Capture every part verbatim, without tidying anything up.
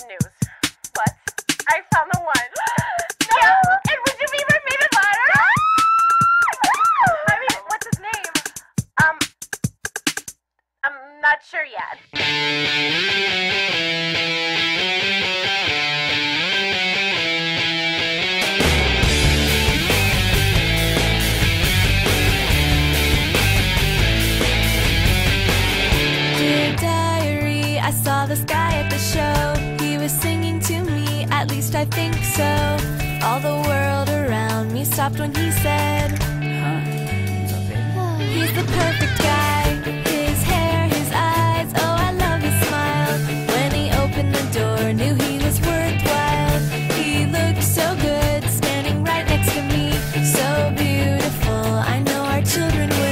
news. What? I found the one. No! Yeah. And would you be my favorite letter? I mean, what's his name? Um, I'm not sure yet. I saw this guy at the show. He was singing to me, at least I think so. All the world around me stopped when he said, huh? He's the perfect guy. His hair, his eyes, oh I love his smile. When he opened the door, knew he was worthwhile. He looked so good, standing right next to me. So beautiful, I know our children will.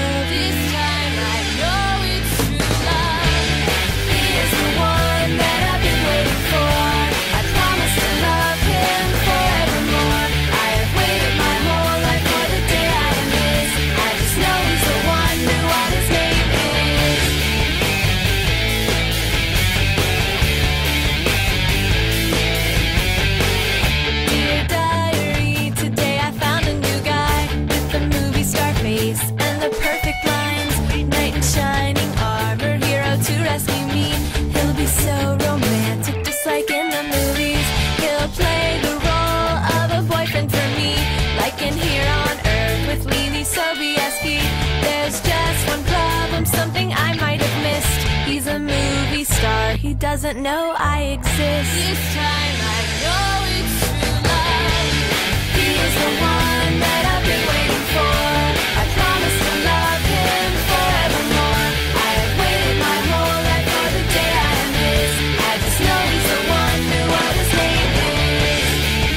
So romantic, just like in the movies. He'll play the role of a boyfriend for me, like in Here on Earth with Lily Sobieski. There's just one problem, something I might have missed. He's a movie star, he doesn't know I exist. This time I know it's true love. He is the one that I've been waiting for. I promise to love him forevermore. I have waited my whole life for the day I am his. I just know he's the one, knew what his name is.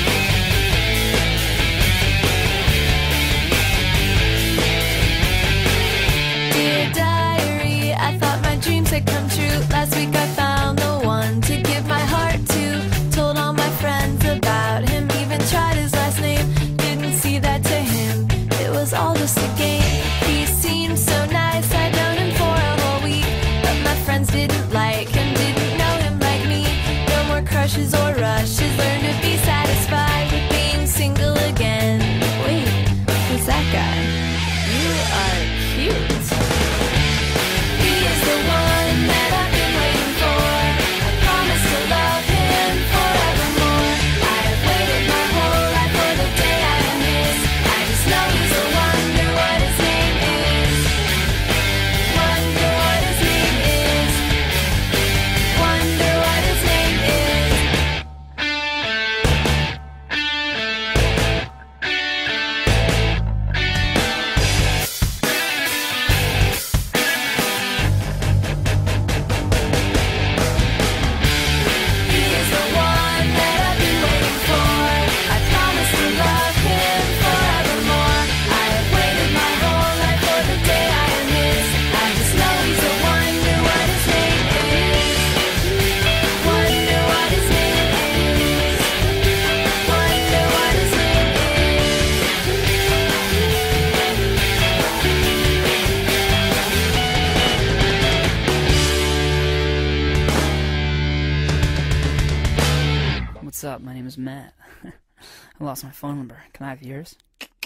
Dear diary, I thought my dreams had come true. Last week I found the one to give my heart to. Told all my friends about him, even tried his last name. Didn't see that to him, it was all just a game. He seemed so nice, I'd known him for a whole week. But my friends didn't like him, didn't know him like me. No more crushes or rushes, learn to be satisfied with being single again. Wait, who's that guy? You are cute. He is the one that I've been waiting for. I promise to love him forevermore. I have waited my whole life for the day I am his. I just know he's the one, wonder what his name is. Wonder what his name is. Wonder what his name is. He is the one that I've been waiting for. I promise to love him forevermore. I have waited my whole life for the day I am his. I just know he's the one, wonder what his name is. Wonder what his name is. Wonder what his name What's up? My name is Matt. I lost my phone number. Can I have yours?